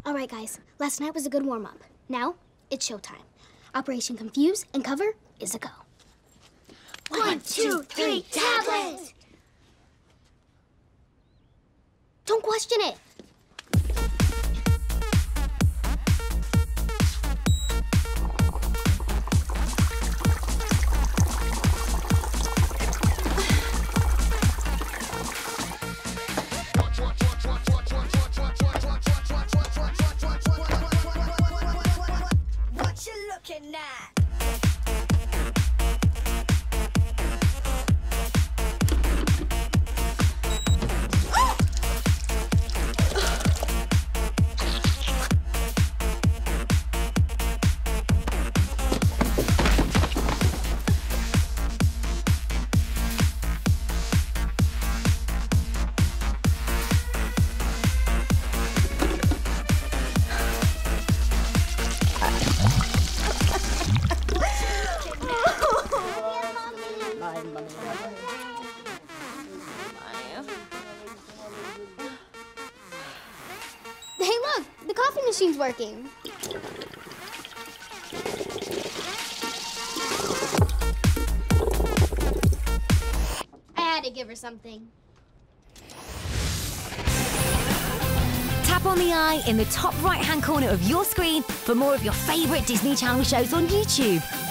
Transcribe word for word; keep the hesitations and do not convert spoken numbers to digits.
All right, guys. Last night was a good warm-up. Now, it's showtime. Operation Confuse and Cover is a go. One, two, three, tablets! Don't question it. What you looking at? Hey, look, the coffee machine's working. I had to give her something. Tap on the eye in the top right-hand corner of your screen for more of your favourite Disney Channel shows on YouTube.